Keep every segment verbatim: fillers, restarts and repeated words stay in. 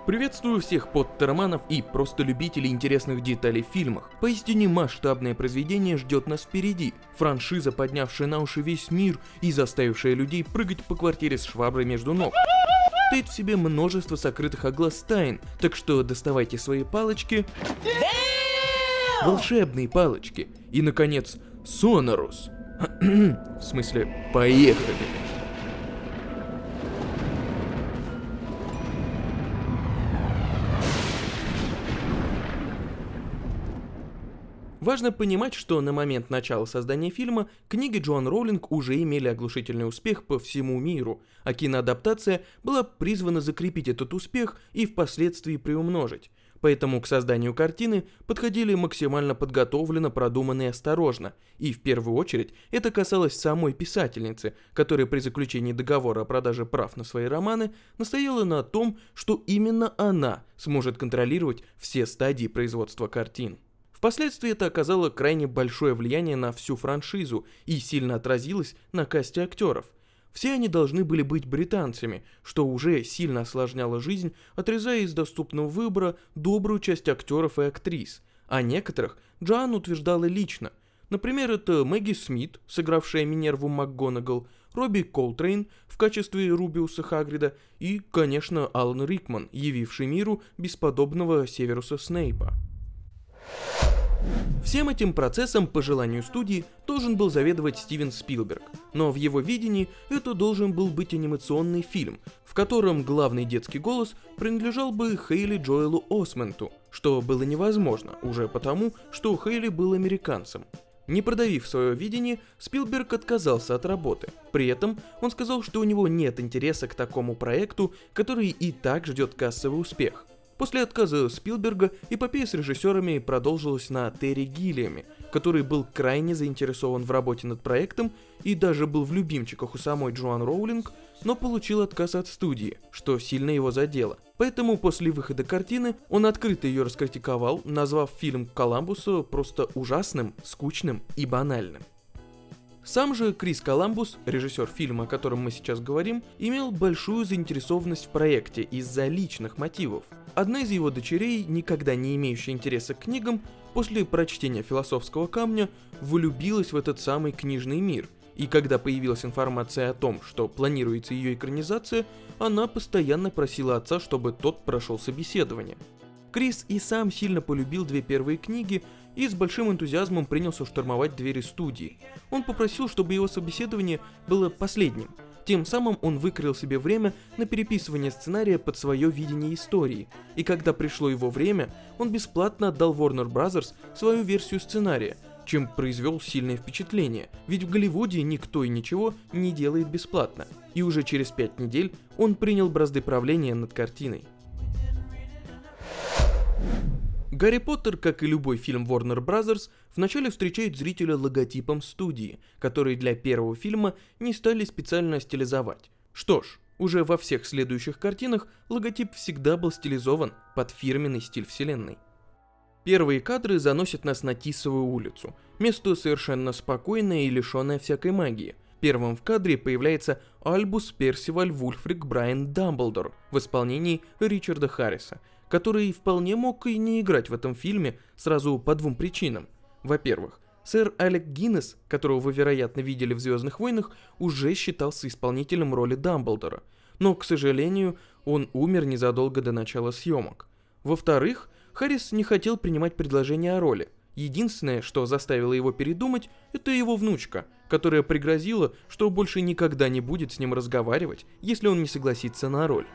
Приветствую всех подтерманов и просто любителей интересных деталей в фильмах. Поистине масштабное произведение ждет нас впереди. Франшиза, поднявшая на уши весь мир и заставившая людей прыгать по квартире с шваброй между ног. Таит в себе множество сокрытых от глаз тайн, так что доставайте свои палочки, волшебные палочки и, наконец, Сонорус. В смысле, поехали. Важно понимать, что на момент начала создания фильма книги Джоан Роулинг уже имели оглушительный успех по всему миру, а киноадаптация была призвана закрепить этот успех и впоследствии приумножить. Поэтому к созданию картины подходили максимально подготовленно, продуманно и осторожно, и в первую очередь это касалось самой писательницы, которая при заключении договора о продаже прав на свои романы настояла на том, что именно она сможет контролировать все стадии производства картин. Впоследствии это оказало крайне большое влияние на всю франшизу и сильно отразилось на касте актеров. Все они должны были быть британцами, что уже сильно осложняло жизнь, отрезая из доступного выбора добрую часть актеров и актрис, а некоторых Джоан утверждала лично. Например, это Мэгги Смит, сыгравшая Минерву МакГонагал, Робби Колтрейн в качестве Рубиуса Хагрида и, конечно, Алан Рикман, явивший миру бесподобного Северуса Снейпа. Всем этим процессом, по желанию студии, должен был заведовать Стивен Спилберг, но в его видении это должен был быть анимационный фильм, в котором главный детский голос принадлежал бы Хейли Джоэлу Осменту, что было невозможно, уже потому, что Хейли был американцем. Не продавив свое видение, Спилберг отказался от работы. При этом он сказал, что у него нет интереса к такому проекту, который и так ждет кассовый успех. После отказа Спилберга эпопея с режиссерами продолжилась на Терри Гиллиаме, который был крайне заинтересован в работе над проектом и даже был в любимчиках у самой Джоан Роулинг, но получил отказ от студии, что сильно его задело. Поэтому после выхода картины он открыто ее раскритиковал, назвав фильм Коламбуса просто ужасным, скучным и банальным. Сам же Крис Коламбус, режиссер фильма, о котором мы сейчас говорим, имел большую заинтересованность в проекте из-за личных мотивов. Одна из его дочерей, никогда не имеющая интереса к книгам, после прочтения «Философского камня» влюбилась в этот самый книжный мир, и когда появилась информация о том, что планируется ее экранизация, она постоянно просила отца, чтобы тот прошел собеседование. Крис и сам сильно полюбил две первые книги и с большим энтузиазмом принялся штурмовать двери студии. Он попросил, чтобы его собеседование было последним. Тем самым он выкроил себе время на переписывание сценария под свое видение истории, и когда пришло его время, он бесплатно отдал Warner Brothers свою версию сценария, чем произвел сильное впечатление, ведь в Голливуде никто и ничего не делает бесплатно, и уже через пять недель он принял бразды правления над картиной. Гарри Поттер, как и любой фильм Warner Brothers, вначале встречает зрителя логотипом студии, который для первого фильма не стали специально стилизовать. Что ж, уже во всех следующих картинах логотип всегда был стилизован под фирменный стиль вселенной. Первые кадры заносят нас на Тисовую улицу, место совершенно спокойное и лишенное всякой магии. Первым в кадре появляется Альбус Персиваль Вульфрик Брайан Дамблдор в исполнении Ричарда Харриса, который вполне мог и не играть в этом фильме сразу по двум причинам. Во-первых, сэр Алек Гиннес, которого вы, вероятно, видели в «Звездных войнах», уже считался исполнителем роли Дамблдора, но, к сожалению, он умер незадолго до начала съемок. Во-вторых, Харрис не хотел принимать предложение о роли. Единственное, что заставило его передумать, это его внучка, которая пригрозила, что больше никогда не будет с ним разговаривать, если он не согласится на роль.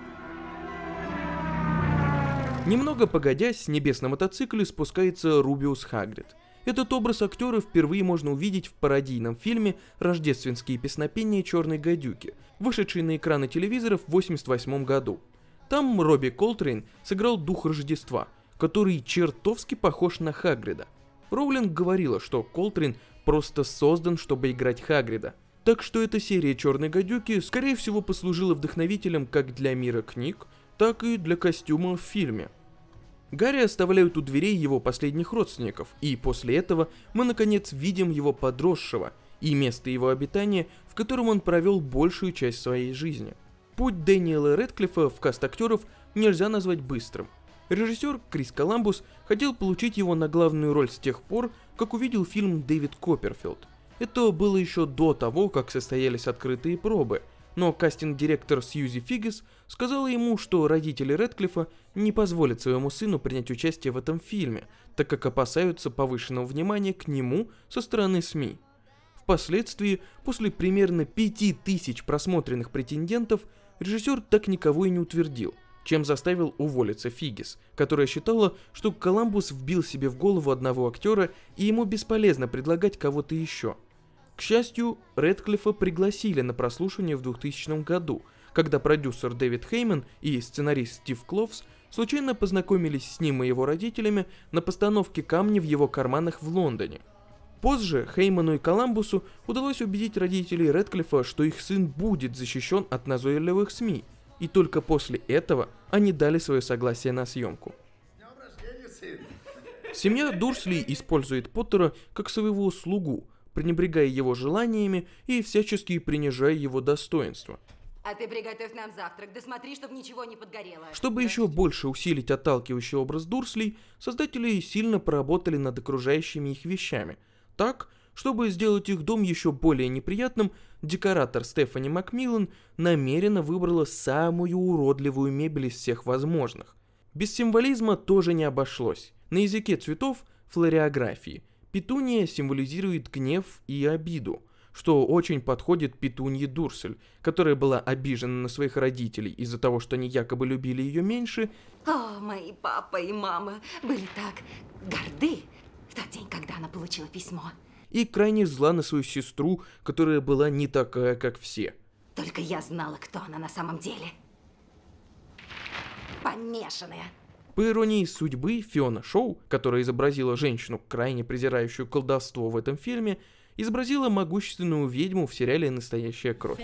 Немного погодя, с небес на мотоцикле спускается Рубиус Хагрид. Этот образ актера впервые можно увидеть в пародийном фильме «Рождественские песнопения черной гадюки», вышедший на экраны телевизоров в восемьдесят восьмом году. Там Робби Колтрейн сыграл дух Рождества, который чертовски похож на Хагрида. Роулинг говорила, что Колтрейн просто создан, чтобы играть Хагрида. Так что эта серия «Черной гадюки» скорее всего послужила вдохновителем как для мира книг, так и для костюма в фильме. Гарри оставляют у дверей его последних родственников, и после этого мы наконец видим его подросшего и место его обитания, в котором он провел большую часть своей жизни. Путь Дэниела Рэдклиффа в каст актеров нельзя назвать быстрым. Режиссер Крис Коламбус хотел получить его на главную роль с тех пор, как увидел фильм «Дэвид Копперфилд». Это было еще до того, как состоялись открытые пробы, но кастинг-директор Сьюзи Фиггис сказала ему, что родители Рэдклиффа не позволят своему сыну принять участие в этом фильме, так как опасаются повышенного внимания к нему со стороны СМИ. Впоследствии, после примерно пяти тысяч просмотренных претендентов, режиссер так никого и не утвердил, чем заставил уволиться Фиггис, которая считала, что Коламбус вбил себе в голову одного актера и ему бесполезно предлагать кого-то еще. К счастью, Рэдклиффа пригласили на прослушивание в двухтысячном году, когда продюсер Дэвид Хейман и сценарист Стив Кловс случайно познакомились с ним и его родителями на постановке «Камни в его карманах» в Лондоне. Позже Хейману и Коламбусу удалось убедить родителей Рэдклиффа, что их сын будет защищен от назойливых СМИ, и только после этого они дали свое согласие на съемку. Семья Дурсли использует Поттера как своего слугу, пренебрегая его желаниями и всячески принижая его достоинства. А ты приготовь нам завтрак, да смотри, чтобы ничего не подгорело. Чтобы еще больше усилить отталкивающий образ Дурслей, создатели сильно поработали над окружающими их вещами. Так, чтобы сделать их дом еще более неприятным, декоратор Стефани Макмиллан намеренно выбрала самую уродливую мебель из всех возможных. Без символизма тоже не обошлось. На языке цветов – флориографии. Петуния символизирует гнев и обиду, что очень подходит Петунье Дурсель, которая была обижена на своих родителей из-за того, что они якобы любили ее меньше. О, мои папа и мама были так горды в тот день, когда она получила письмо. И крайне зла на свою сестру, которая была не такая, как все. Только я знала, кто она на самом деле. Помешанная. По иронии судьбы, Фиона Шоу, которая изобразила женщину, крайне презирающую колдовство в этом фильме, изобразила могущественную ведьму в сериале «Настоящая кровь».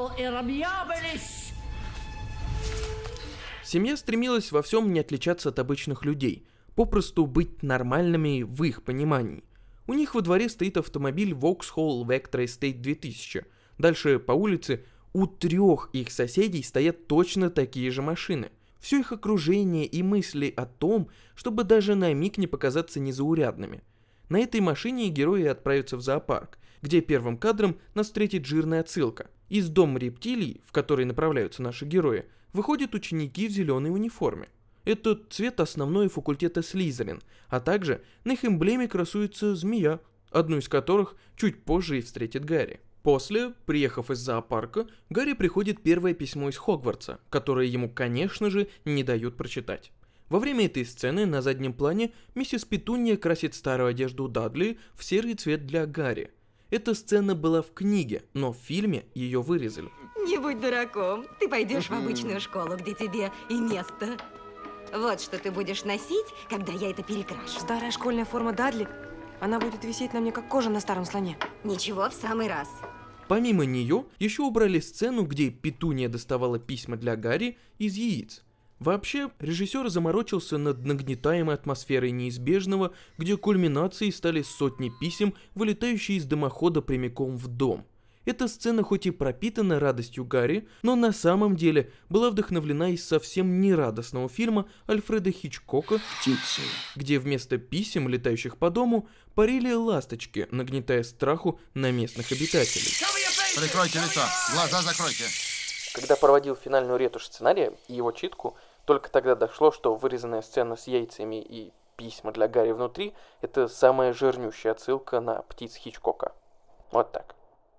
Семья стремилась во всем не отличаться от обычных людей, попросту быть нормальными в их понимании. У них во дворе стоит автомобиль Vauxhall Vectra Estate две тысячи. Дальше по улице у трех их соседей стоят точно такие же машины. Все их окружение и мысли о том, чтобы даже на миг не показаться незаурядными. На этой машине герои отправятся в зоопарк, где первым кадром нас встретит жирная отсылка. Из дома рептилий, в который направляются наши герои, выходят ученики в зеленой униформе. Этот цвет основной факультета Слизерин, а также на их эмблеме красуется змея, одну из которых чуть позже и встретит Гарри. После, приехав из зоопарка, Гарри приходит первое письмо из Хогвартса, которое ему, конечно же, не дают прочитать. Во время этой сцены на заднем плане миссис Петунья красит старую одежду Дадли в серый цвет для Гарри. Эта сцена была в книге, но в фильме ее вырезали. Не будь дураком, ты пойдешь в обычную школу, где тебе и место. Вот что ты будешь носить, когда я это перекрашу. Старая школьная форма Дадли, она будет висеть на мне, как кожа на старом слоне. Ничего, в самый раз. Помимо нее, еще убрали сцену, где Петуния доставала письма для Гарри из яиц. Вообще, режиссер заморочился над нагнетаемой атмосферой неизбежного, где кульминацией стали сотни писем, вылетающие из дымохода прямиком в дом. Эта сцена хоть и пропитана радостью Гарри, но на самом деле была вдохновлена из совсем нерадостного фильма Альфреда Хичкока «Птицы», где вместо писем, летающих по дому, парили ласточки, нагнетая страху на местных обитателей. Прикройте лицо, глаза закройте. Когда проводил финальную ретушь сценария и его читку, только тогда дошло, что вырезанная сцена с яйцами и письма для Гарри внутри – это самая жирнющая отсылка на птиц Хичкока. Вот так.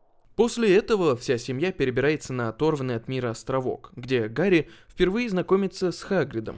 После этого вся семья перебирается на оторванный от мира островок, где Гарри впервые знакомится с Хагридом.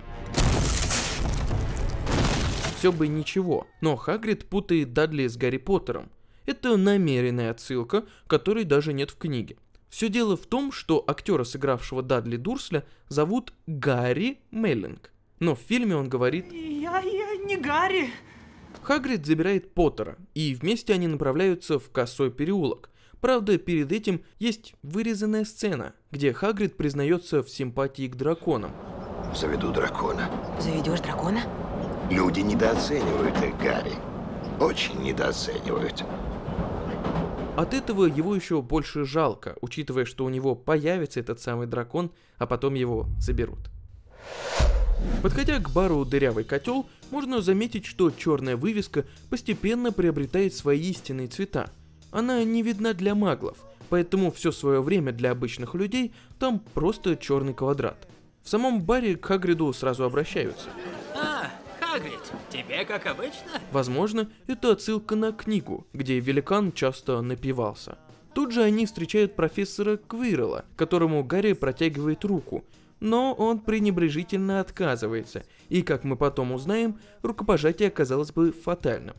Все бы ничего, но Хагрид путает Дадли с Гарри Поттером. Это намеренная отсылка, которой даже нет в книге. Все дело в том, что актера, сыгравшего Дадли Дурсля, зовут Гарри Меллинг. Но в фильме он говорит: Я, я не Гарри. Хагрид забирает Поттера, и вместе они направляются в Косой переулок. Правда, перед этим есть вырезанная сцена, где Хагрид признается в симпатии к драконам. Заведу дракона. Заведешь дракона? Люди недооценивают их, Гарри. Очень недооценивают. От этого его еще больше жалко, учитывая, что у него появится этот самый дракон, а потом его заберут. Подходя к бару «Дырявый котел», можно заметить, что черная вывеска постепенно приобретает свои истинные цвета. Она не видна для маглов, поэтому все свое время для обычных людей там просто черный квадрат. В самом баре к Хагриду сразу обращаются. А, Хагрид, тебе как обычно? Возможно, это отсылка на книгу, где великан часто напивался. Тут же они встречают профессора Квиррелла, которому Гарри протягивает руку, но он пренебрежительно отказывается, и, как мы потом узнаем, рукопожатие оказалось бы фатальным.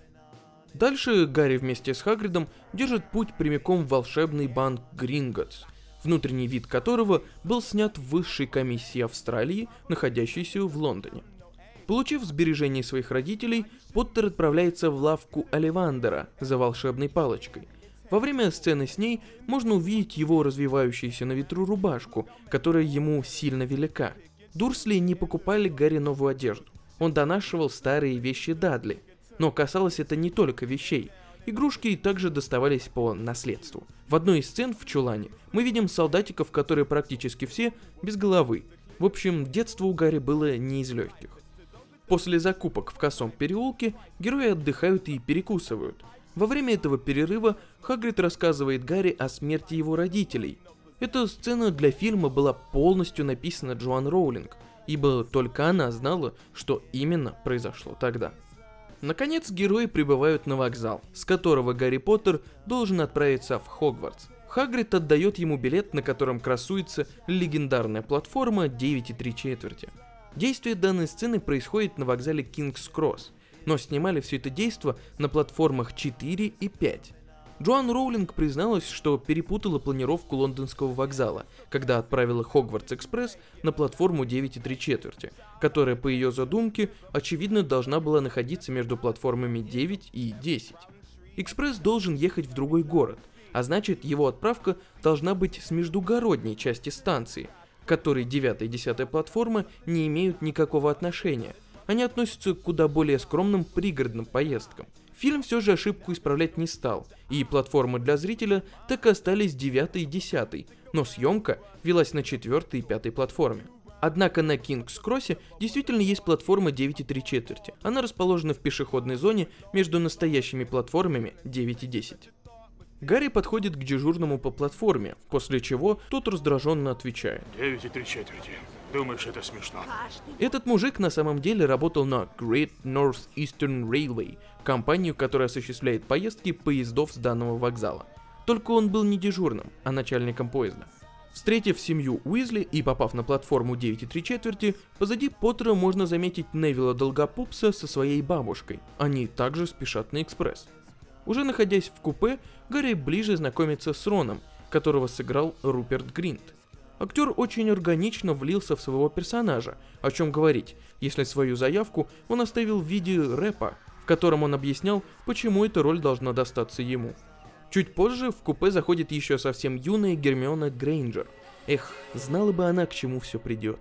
Дальше Гарри вместе с Хагридом держит путь прямиком в волшебный банк Гринготтс, внутренний вид которого был снят высшей комиссией Австралии, находящейся в Лондоне. Получив сбережения своих родителей, Поттер отправляется в лавку Оливандера за волшебной палочкой. Во время сцены с ней можно увидеть его развивающуюся на ветру рубашку, которая ему сильно велика. Дурсли не покупали Гарри новую одежду. Он донашивал старые вещи Дадли. Но касалось это не только вещей. Игрушки также доставались по наследству. В одной из сцен в чулане мы видим солдатиков, которые практически все без головы. В общем, детство у Гарри было не из легких. После закупок в Косом переулке герои отдыхают и перекусывают. Во время этого перерыва Хагрид рассказывает Гарри о смерти его родителей. Эта сцена для фильма была полностью написана Джоан Роулинг, ибо только она знала, что именно произошло тогда. Наконец герои прибывают на вокзал, с которого Гарри Поттер должен отправиться в Хогвартс. Хагрид отдает ему билет, на котором красуется легендарная платформа девять и три четверти. Действие данной сцены происходит на вокзале Кингс-Кросс, но снимали все это действо на платформах четыре и пять. Джоан Роулинг призналась, что перепутала планировку лондонского вокзала, когда отправила Хогвартс-экспресс на платформу девять и три четверти, которая, по ее задумке, очевидно должна была находиться между платформами девять и десять. Экспресс должен ехать в другой город, а значит, его отправка должна быть с междугородней части станции, к которой девятая и десятая платформа не имеют никакого отношения. Они относятся к куда более скромным пригородным поездкам. Фильм все же ошибку исправлять не стал, и платформы для зрителя так и остались девятой и десятой, но съемка велась на четвертой и пятой платформе. Однако на Кингс-Кроссе действительно есть платформа девять и три четверти. Она расположена в пешеходной зоне между настоящими платформами девять и десять. Гарри подходит к дежурному по платформе, после чего тот раздраженно отвечает. девять и три четверти. Думаешь, это смешно? Этот мужик на самом деле работал на Great North Eastern Railway, компанию, которая осуществляет поездки поездов с данного вокзала. Только он был не дежурным, а начальником поезда. Встретив семью Уизли и попав на платформу девять и три четверти, позади Поттера можно заметить Невилла Долгопупса со своей бабушкой. Они также спешат на экспресс. Уже находясь в купе, Гарри ближе знакомится с Роном, которого сыграл Руперт Гринт. Актер очень органично влился в своего персонажа, о чем говорить, если свою заявку он оставил в виде рэпа, в котором он объяснял, почему эта роль должна достаться ему. Чуть позже в купе заходит еще совсем юная Гермиона Грейнджер. Эх, знала бы она, к чему все придет.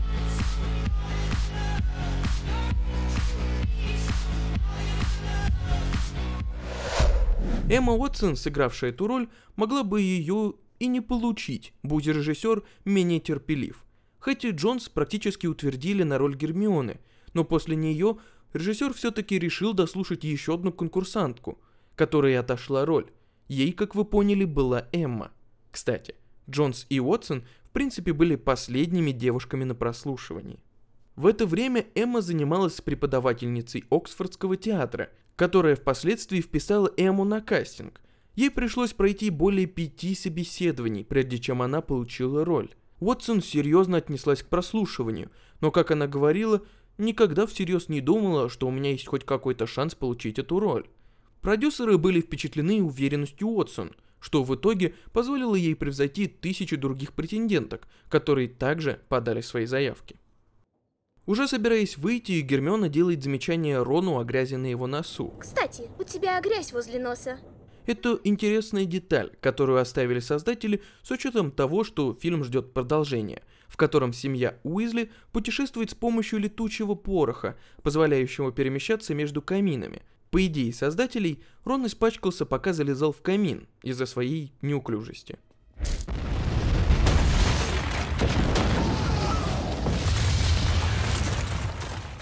Эмма Уотсон, сыгравшая эту роль, могла бы ее и не получить, будь режиссер менее терпелив. Хэти Джонс практически утвердили на роль Гермионы, но после нее режиссер все-таки решил дослушать еще одну конкурсантку, которой отошла роль. Ей, как вы поняли, была Эмма. Кстати, Джонс и Уотсон в принципе были последними девушками на прослушивании. В это время Эмма занималась преподавательницей Оксфордского театра, которая впоследствии вписала Эмму на кастинг. Ей пришлось пройти более пяти собеседований, прежде чем она получила роль. Уотсон серьезно отнеслась к прослушиванию, но, как она говорила, никогда всерьез не думала, что у меня есть хоть какой-то шанс получить эту роль. Продюсеры были впечатлены уверенностью Уотсон, что в итоге позволило ей превзойти тысячи других претенденток, которые также подали свои заявки. Уже собираясь выйти, Гермиона делает замечание Рону о грязи на его носу. Кстати, у тебя грязь возле носа. Это интересная деталь, которую оставили создатели с учетом того, что фильм ждет продолжения, в котором семья Уизли путешествует с помощью летучего пороха, позволяющего перемещаться между каминами. По идее создателей, Рон испачкался, пока залезал в камин из-за своей неуклюжести.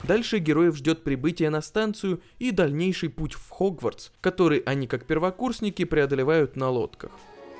Дальше героев ждет прибытие на станцию и дальнейший путь в Хогвартс, который они как первокурсники преодолевают на лодках.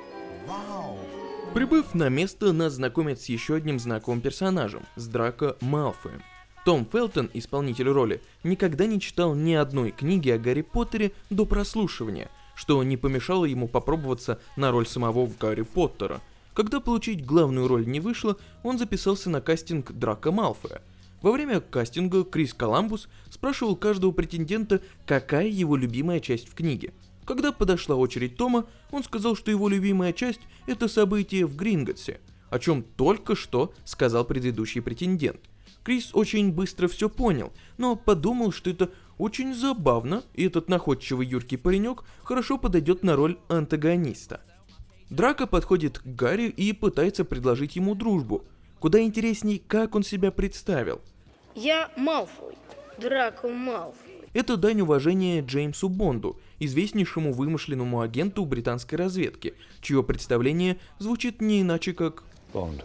Прибыв на место, нас знакомят с еще одним знакомым персонажем, с Драко Малфоем. Том Фелтон, исполнитель роли, никогда не читал ни одной книги о Гарри Поттере до прослушивания, что не помешало ему попробоваться на роль самого Гарри Поттера. Когда получить главную роль не вышло, он записался на кастинг Драко Малфоя. Во время кастинга Крис Коламбус спрашивал каждого претендента, какая его любимая часть в книге. Когда подошла очередь Тома, он сказал, что его любимая часть – это событие в Гринготсе, о чем только что сказал предыдущий претендент. Крис очень быстро все понял, но подумал, что это очень забавно, и этот находчивый юркий паренек хорошо подойдет на роль антагониста. Драко подходит к Гарри и пытается предложить ему дружбу. Куда интересней, как он себя представил. Я Малфой, Драко Малфой. Это дань уважения Джеймсу Бонду, известнейшему вымышленному агенту британской разведки, чье представление звучит не иначе как Бонд.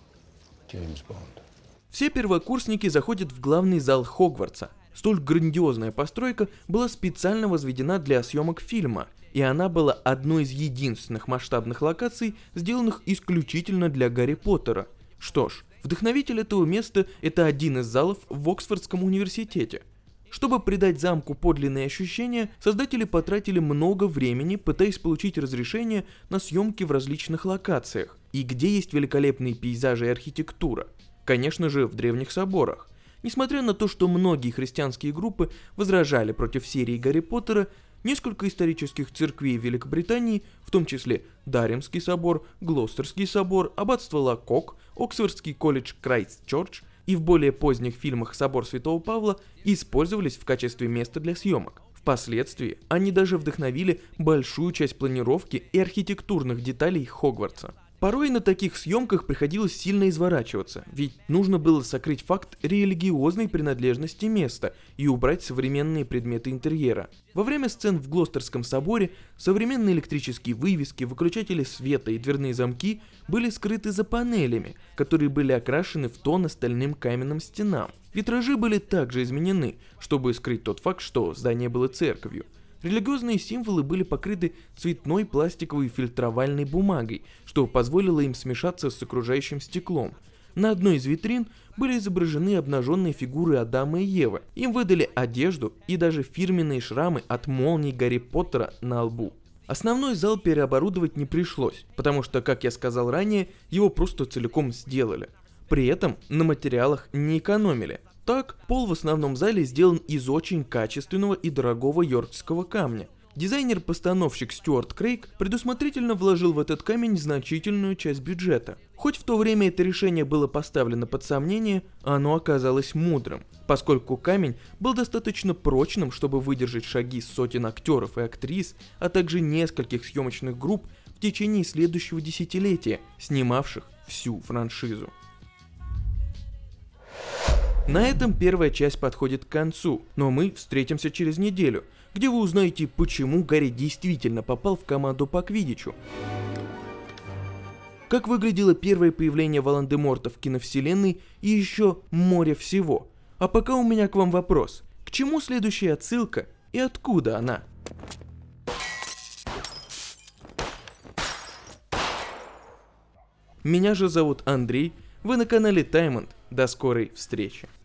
Джеймс Бонд. Все первокурсники заходят в главный зал Хогвартса. Столь грандиозная постройка была специально возведена для съемок фильма, и она была одной из единственных масштабных локаций, сделанных исключительно для Гарри Поттера. Что ж, вдохновитель этого места – это один из залов в Оксфордском университете. Чтобы придать замку подлинные ощущения, создатели потратили много времени, пытаясь получить разрешение на съемки в различных локациях. И где есть великолепные пейзажи и архитектура? Конечно же, в древних соборах. Несмотря на то, что многие христианские группы возражали против серии Гарри Поттера, несколько исторических церквей Великобритании, в том числе Даремский собор, Глостерский собор, аббатство Лакок, Оксфордский колледж Крайстчерч и в более поздних фильмах собор Святого Павла, использовались в качестве места для съемок. Впоследствии они даже вдохновили большую часть планировки и архитектурных деталей Хогвартса. Порой на таких съемках приходилось сильно изворачиваться, ведь нужно было сокрыть факт религиозной принадлежности места и убрать современные предметы интерьера. Во время сцен в Глостерском соборе современные электрические вывески, выключатели света и дверные замки были скрыты за панелями, которые были окрашены в тон остальным каменным стенам. Витражи были также изменены, чтобы скрыть тот факт, что здание было церковью. Религиозные символы были покрыты цветной пластиковой фильтровальной бумагой, что позволило им смешаться с окружающим стеклом. На одной из витрин были изображены обнаженные фигуры Адама и Евы. Им выдали одежду и даже фирменные шрамы от молний Гарри Поттера на лбу. Основной зал переоборудовать не пришлось, потому что, как я сказал ранее, его просто целиком сделали. При этом на материалах не экономили. Так, пол в основном зале сделан из очень качественного и дорогого йоркского камня. Дизайнер-постановщик Стюарт Крейг предусмотрительно вложил в этот камень значительную часть бюджета. Хоть в то время это решение было поставлено под сомнение, оно оказалось мудрым, поскольку камень был достаточно прочным, чтобы выдержать шаги сотен актеров и актрис, а также нескольких съемочных групп в течение следующего десятилетия, снимавших всю франшизу. На этом первая часть подходит к концу, но мы встретимся через неделю, где вы узнаете, почему Гарри действительно попал в команду по квиддичу, как выглядело первое появление Волан-де-Морта в киновселенной и еще море всего. А пока у меня к вам вопрос: к чему следующая отсылка и откуда она? Меня же зовут Андрей, вы на канале Таймонд. До скорой встречи.